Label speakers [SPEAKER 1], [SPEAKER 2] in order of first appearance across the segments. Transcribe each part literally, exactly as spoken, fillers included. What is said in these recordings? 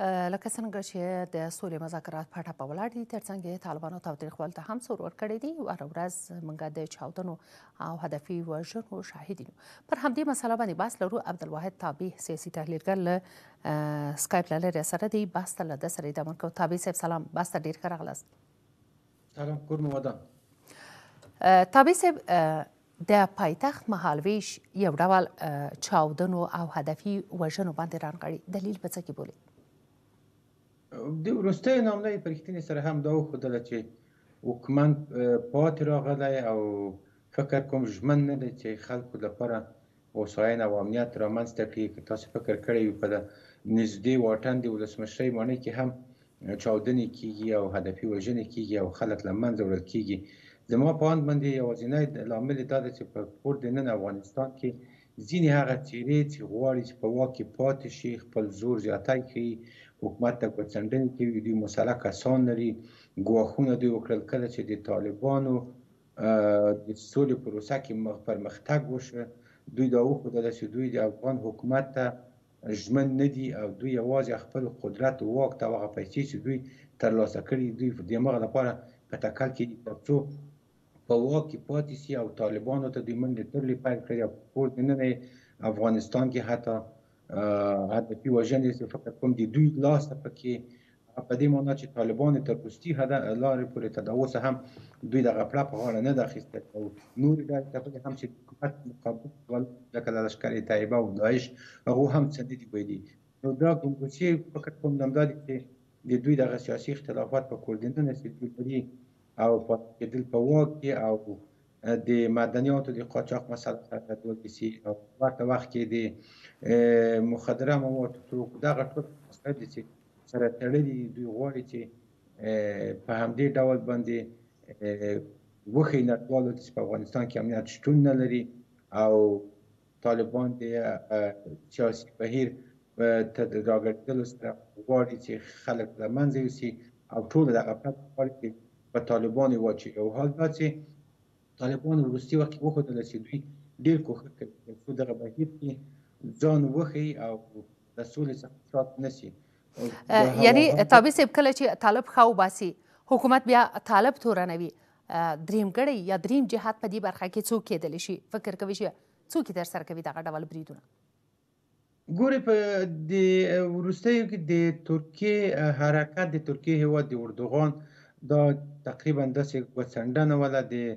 [SPEAKER 1] لکه څنګه چې د سولې مذاکرات په ټپه ولاړ دي، ترڅنګ یې طالبانو تاوتریخوالي ته هم سور ورکړی دی. هره ورځ موږ د چاودنو او هدفي وژنو شاهد یو. پر همدې مسله باندې بحث لرو. عبدلواحد تابع سیاسي تحلیلګر له سکایپ له لارې سره دی. بحث ته له ده سره ادامه کوو. تابع صاحب سلام، بحث ته ډېر ښه راغلاست.
[SPEAKER 2] سلام، کور مو ودان.
[SPEAKER 1] تابع صاحب، د پایتخت مهالویش یو ډول چاودنو او هدفي وژنو باندې رانغاړي، دلیل په څه کې بولي؟
[SPEAKER 2] د وروستیو ناامنۍ په رښتینې سره هم دا وښودله چې حکومت پاتې راغلی او فکر کوم ژمن نه دی چې خلکو لپاره هوساینه او امنیت رامنځته کړي. که تاسو فکر کړی وي په د نږدې واټن د ولسمشرۍ ماڼۍ کې هم چاودنې کېږي او هدفي وژنې کېږي او خلک له منځه وړل کېږي. زما په اند باندې یوازینی لامل دا دی چې په کور دننه افغانستان کې ځینې هغه څېرې چې غواړي چې په واک کې پاتې شي، خپل زور زیاتی کوي، حکومت ته ګوتڅنډنې کوي. دوی مسلح کسان لري، ګواښونه دوی وکړل کله چې د طالبانو د سولې پروسه کې پرمختګ وشو. دوی دا وښودله چې دوی د افغان حکومت ته ژمن نه دي او دوی یوازې خپل قدرت او واک ته هغه پیسې چې دوی ترلاسه کړي دوی د همغه لپاره په ټکر کې دي تر څو په واک کې پاتې شي او طالبانو ته دوی منډې ترلې پیل کړي او په کور دننه افغانستان کې حتی هدفي وژنې چې فکر کوم د دوی لاس ته پکې په دې معنا چې طالبان تر وروستي لارې پورې تر اوسه هم دوی دغه پړه په غاړه نه ده اخیستې او نورې ډلې ته هم چې حکومت مقابل لکه د لښکر طیبه او داعش هغو هم څه نه دي ویلي. نو دا ګمګوسې فکر کوم همدا دي چې د دوی دغه سیاسي اختلافات په کور دننه چې دوی لري او پاتې کېدل په واک کې او د معدنیاتو د قاچاق مسله سره ګډوډي شي او ورته وخت کې د مخدره موادو دغه ټول مسایل دي چې سره تړلي دي. دوی غواړي چې په همدې ډول باندې وښیي نړیوالو ته چې په افغانستان کې امنیت شتون نه لري او طالبان د سیاسي بهیر په راګرځېدلو سره غواړي چې خلک له منځه یوسي او ټول دغه پرته غواړي چې په طالبانو واچوي. او حال دا چې طالبانو وروستي وخت کې وښودله چې دوی ډېر کوښښ کوي تر څو دغه بهیر کې ځان وښیي او د سولې څخه شات نه شي.
[SPEAKER 1] یعنی تابع صاحب کله چې طالب ښه وباسي حکومت بیا طالب تورنوي، درېمګړی یا درېیم جهات په دې برخه کې څوک کېدلی شي؟ فکر کوي چې څوک یې ترسره کوي دغه ډول بریدونه؟
[SPEAKER 2] ګورې په د وروستیو کې د ترکیې حرکت د ترکیې هېواد د اردوغان دا تقریبا داسې ګوتڅنډنه وله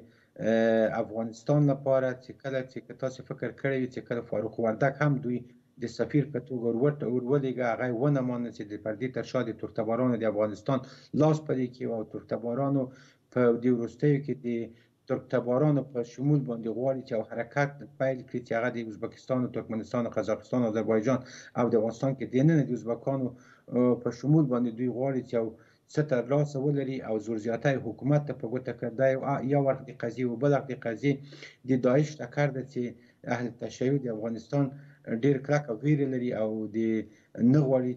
[SPEAKER 2] د افغانستان لپاره چې کله چې تاسو فکر کړی وي چې کله فاروق وردک هم دوی د سفیر په توګه ورولېږه هغه یې ونه مانه چې د پردې تر شا د ترکتبارانو د افغانستان لاس پرې کړي او ترکتبارانو په د وروستیو کې د ترکتبارانو په شمول باندې غواړي چې یو حرکت پیل کړي چې هغه د ازبکستان، ترکمنستان، قزاقستان، آذربایجان او د افغانستان کې دننه د ازبکانو په شمول باندې دوی غواړي چې یو څه ترلاسه ولري او زور زیاتی حکومت ته په ګوته کړي. دا یو اړخ د قضیې و. بل اړخ د قضیې د داعش ټکر ده چې اهل تشیع د افغانستان ډېر کلکه ویرې لري او د نه غواړي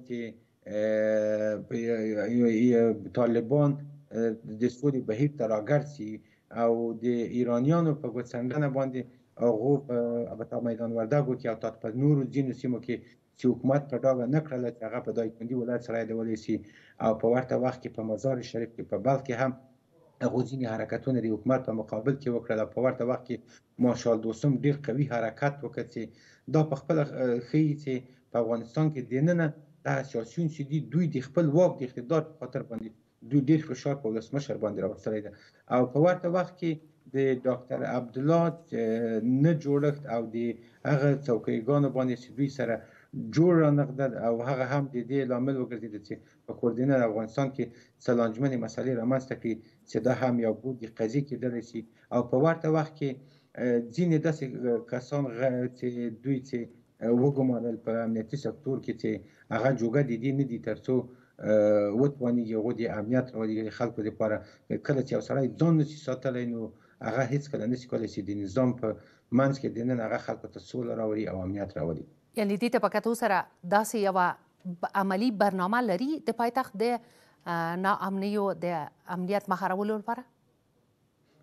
[SPEAKER 2] چې طالبان د سولې بهیر ته راګرځي او د ایرانیانو په ګوتڅنډنه باندې هغو په میدان وردګو کې او تا په نورو ځینو سیمو کې چې حکومت په ډاګه نه کړله چې هغه په دایکنډي ولایت سره یادولی شي او په ورته وخت کې په مزار شریف کې په بلخ کې هم هغو ځینې حرکتونه د حکومت په مقابل کې وکړل او په ورته وخت کې مارشال دوستم ډېر قوي حرکت وکړ چې دا په خپله ښیي چې په افغانستان کې دننه دغه سیاسیون چې دي دوی د خپل واک د اقتدار په خاطر باندې دوی ډېر فشار په ولسمشر باندې راوستلی ده او په ورته وخت کې د ډاکټر عبدالله نه جوړښت او د هغه څوکیګانو باندې چې دوی سره جوړ رانغدل او هغه هم د دې لامل وګرځېده چې په کور دننه افغانستان کې څه لانجمنې مسلې رامنځته کړي چې دا هم یو بود د قضیې کېدلی شي او په ورته وخت کې ځینې داسې کسان چې دوی چې وګمارل په امنیتي سکتور کې چې هغه جوګه د دې نه دي تر څو وتوانېږي هغوی د امنیت راولي د خلکو دپاره. کله چې یو سړی ځان نشي ساتلی نو هغه هېڅکله نشي کولی چې د نظام په منځ کې دننه هغه خلکو ته سوله راولي او امنیت راولي.
[SPEAKER 1] یعنې دې ته په کتو سره داسې یوه عملي برنامه لري د پایتخت د ناامنیو د امنیت مهارولو لپاره؟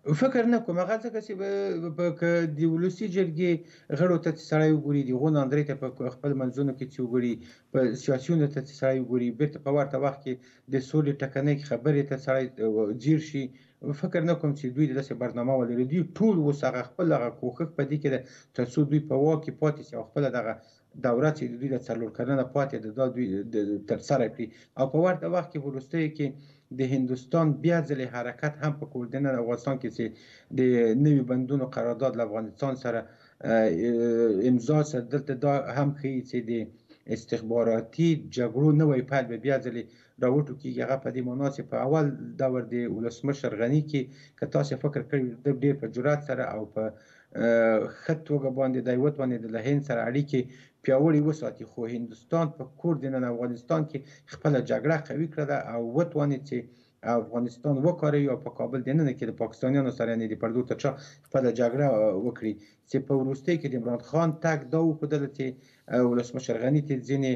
[SPEAKER 2] فکر نه کوم هغه ځکه چې په د ولسي جرګې غړو ته چې سړی وګوري د هغو ناندرۍ ته په خپل منځونو کې چې وګوري په سیاسیونو ته چې سړی وګوري بېرته په ورته وخت کې د سولې ټکنۍ خبرې ته سړی ځیر شي فکر نه کوم چې دوی داسې برنامه ولري دوی ټول اوس هغه خپل هغه کوښښ په دې کې ده تر څو دوی په واک کې پاتې شي او خپله دغه دوره چې د دوی د څلور کلنه پاتې ده دا دوی ترسره کړي او په ورته وخت کې په وروستیو کې د هندوستان بیا ځلې حرکت هم په کوردینه افغانستان کې چې د نوي بندونو قرارداد له افغانستان سره امضا سره دلته دا هم ښیي چې د استخباراتي جګړو نوی پیل به بیا ځلې راوټوکېږي هغه په دې معنا چې په اول دور د ولسمشر غني کې که تاسې فکر کړی د ډېر په جرات سره او په ښه توګه باندې د یوه باندې له هند سره اړیکې پیاوړي وساتي خو هندوستان په کور دننه افغانستان کې خپله جګړه قوي کړه ده او وتوانید چې افغانستان وکاروي او په کابل دننه کې د پاکستانیانو سره یعنې د پردو تر شا خپله جګړه وکړي چې په وروستیو کې د عمران خان تګ دا وښودله چې ولسمشر غني ته ځینې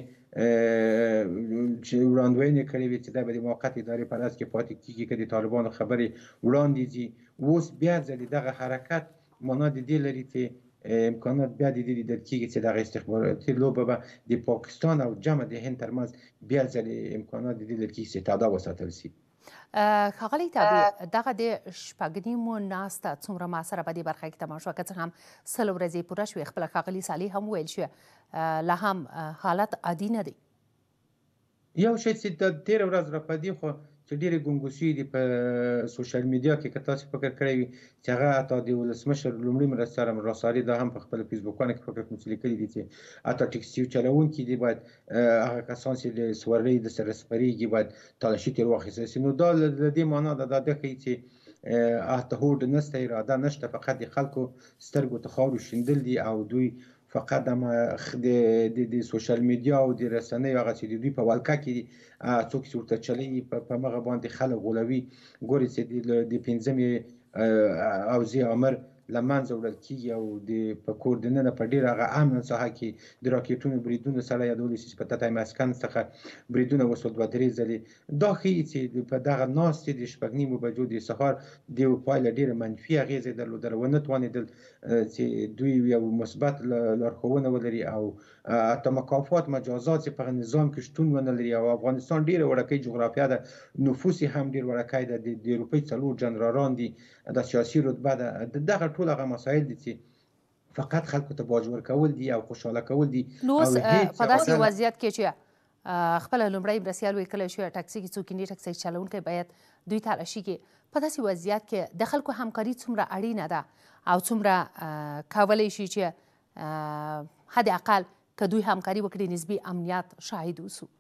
[SPEAKER 2] چې وړاندوینې کړې وې چې دا به د موقت ادارې په راز کې پاتې کېږي که د طالبانو خبرې وړاندې ځي اوس بیا ځلې دغه حرکت معنا د دې لري چې امکانات بیا د دې لیدل کېږي چې دغه استخباراتي لوبه به د پاکستان او جمع د هند ترمنځ بیا ځلې امکانات د دې لیدل کېږي چې تادا وساتل شي
[SPEAKER 1] ښاغلی تابع دغه د شپږ نیمو ناسته څومره ما سره په دې برخه کې تمام شوه که څه هم سل ورځې پوره شوې خپله ښاغلي صالح هم ویل شوې لا هم حالت عادي نه دی
[SPEAKER 2] یو شی چې د تېره ورځ را په دې خو چې ډېرې ګونګوسي دي په سوشل میډیا کې که تاسې فکر کړی وي چې هغه حتی د ولسمشر لومړي مرستیال راساري دا هم په خپل فیسبوکانو کې فکر کوم چې لیکلي دي چې حتی ټکسي چلوونکي دي باید هغه کسان چې د سوارلۍ د سره سپریږي باید تالاشي ترې واخیستل شي نو دا له دې معنا ده دا ده ښیي چې حتی هوډ نشته اراده نشته فقط د خلکو سترګو ته خاورو شیندل دي او دوی فقط د د سوشل میډیا او د رسنیو هغه چې د دوی په ولکه کې دي څوک چې ورته چلوي په مغه باندې خلک غولوي ګوري چې د پنځمې اوضاع امر له منځه وړل کېږي او د په کور دننه په ډېره هغه امن ساحه کې د راکېټونو بریدونه سره یادولی شي چې په تتای مسکن څخه بریدونه وشول دوه درې ځلې دا ښیي چې په دغه ناستې د شپږ نیمو بجو د سهار د پایله ډېره منفي اغېزې درلودله ونه توانېدل چې دوی یو مثبت لارښوونه ولري او حتی مکافات مجازات چې په نظام کې شتون ونه لري او افغانستان ډېره وړوکی جغرافیه ده نفوس هم ډېر وړوکی ده د اروپۍ څلور جنرالان دي د سیاسي رتبه ده دغه ټول هغه مسایل دي چې فقط خلکو ته باج ورکول دي او خوشحاله کول دي
[SPEAKER 1] نو اوس په داسې وضعیت کې چې خپله لومړی مرستیال ویې کلی شوی ټکسي کې څوکیني ټکسي چلونکی باید دوی تلاشي کې په داسې وضعیت کې د خلکو همکاري څومره اړینه ده او څومره کولی شي چې حد اقل که دوی همکاري وکړي نسبي امنیت شاهد اوسو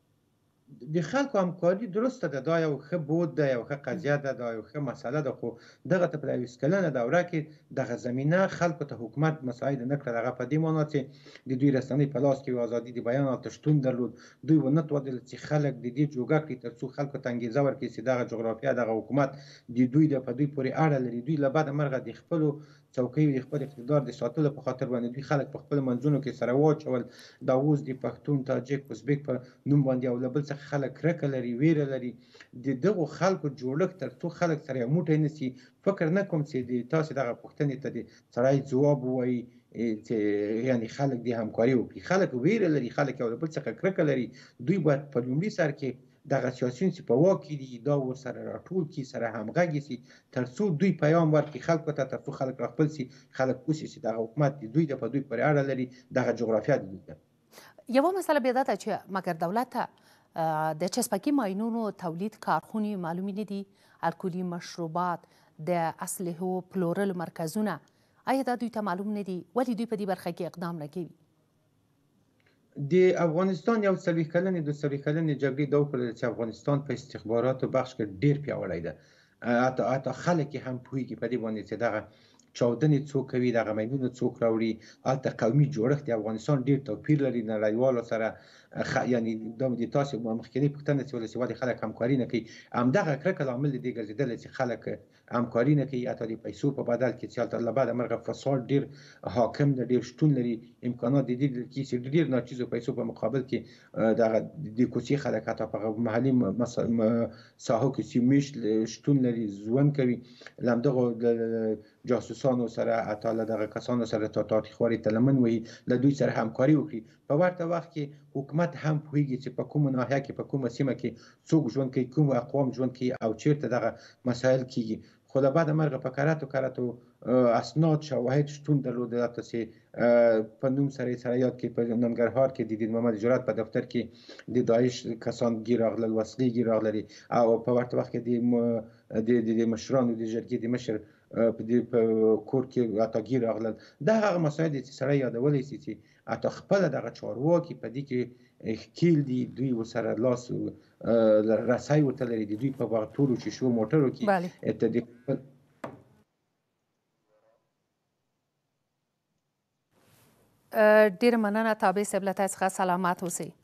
[SPEAKER 2] د خلکو همکاري درسته ده دا یو ښه بود ده یو ښه قضیه ده دا یو ښه مسله ده خو دغه ته په یویشت کلنه دوره کې دغه زمینه خلکو ته حکومت مساعده نه کړه هغه په دې معنا چې د دوی رسنۍ په لاس کې ازادي د بیان او شتون درلود دوی ونه توانېدل چې خلک د دې جوګه کړي تر څو خلکو ته انګېزه ورکړي چې دغه جغرافیه دغه حکومت د دوی د په دوی پورې اړه لري دوی له بده مرغه د خپلو څوکیو د خپل اقتدار د ساتلو په خاطر باندې دوی خلک په خپل منځونو کې سره واچول دا اوس د پښتون تاجک ازبک په نوم باندې او له بل څخه خلک کرکه لري ویره لري د دغو خلکو جوړښت تر څو خلک سره یو موټی نسي فکر نه کوم چې د تاسې دغه پوښتنې ته د سړی ځواب ووایي چې یعنې خلک د همکاري وکړي خلک ویره لري خلک یو له بل څخه کرکه لري دوی باید په لومړي سر کې دغه سیاسیون چې په واک کې دي دا ورسره راټول کړي سره همغږي سي تر څو دوی پیام ورکړي خلکو ته تر څو خلک راخپل سي خلک پوه سي چې دغه حکومت د دوی د په دوی پورې اړه لري دغه جغرافیه د دوی ده
[SPEAKER 1] یوه مسله بیا دا ده چې مګر دولت ته د چسپکي ماینونو تولید کارخونې معلومې نه دي الکولي مشروبات د اسلحو پلورلو مرکزونه آیا دا دوی ته معلوم نه دي ولې دوی په دې برخه کې اقدام نه کوي
[SPEAKER 2] د افغانستان یو څلوېښت کلنې دوه څلوېښت کلنې جګړې دا وکړله چې افغانستان په استخباراتو بخش کې ډېر پیاوړی ده حتی حتی خلک یې هم پوهېږي په دې باندې چې دغه چاودنې څوک کوي دغه ماینونه څوک راوړي هلته قومي جوړښت د افغانستان ډېر توپیر لري نړیوالو سره یعنی دا د تاسو مخکینی پوښتنه چې ولې ولې خلک همکاري نه کوي، همدغه کرکه لامل دی ګرځېدلی چې خلک همکاري نه کوي، حتی د پیسو په بدل کې چې هلته له بعده مرغه فساد ډېر حاکم دی، ډېر شتون لري، امکانات د دې کې چې ډېر ناچیزو پیسو په مقابل کې دغه د کوڅې خلک حتی په محلي ساحو کې سیمې شتون لري، ژوند کوي، له همدغو جاسوسانو سره حتی له دغه کسانو سره تاریخواري ته لمن وهي، له دوی سره همکاري وکړي. په ورته وخت کې حکومت هم پوهېږي چې په کومه ناحیه کې په کومه سیمه کې څوک ژوند کوي، کوم اقوام ژوند کوي او چیرته دغه مسایل کېږي. خو له بعده مرغه په کراتو کراتو اسناد شواهد شتون درلوده، حتی چې په نوم سره یې سره یاد کړي په ننګرهار کې د دین محمد جرات په دفتر کې د داعش کسان ګیر راغلل، وسلې ګیر راغللې، او په ورته وخت کې د مشرانو د جرګې د مشر په کور کې حتی ګیر راغلل. دا هغه مسایل دي چې سړی یادولی شي چې حتی خپله دغه چارواکي په دې کې ښکیل دي، دوی ورسره لاس رسی ورته لري، د دوی په تورو شیشو موټرو کې
[SPEAKER 1] ډېره مننه تابع صاحب، له تاسو څخه سلامت اوسئ.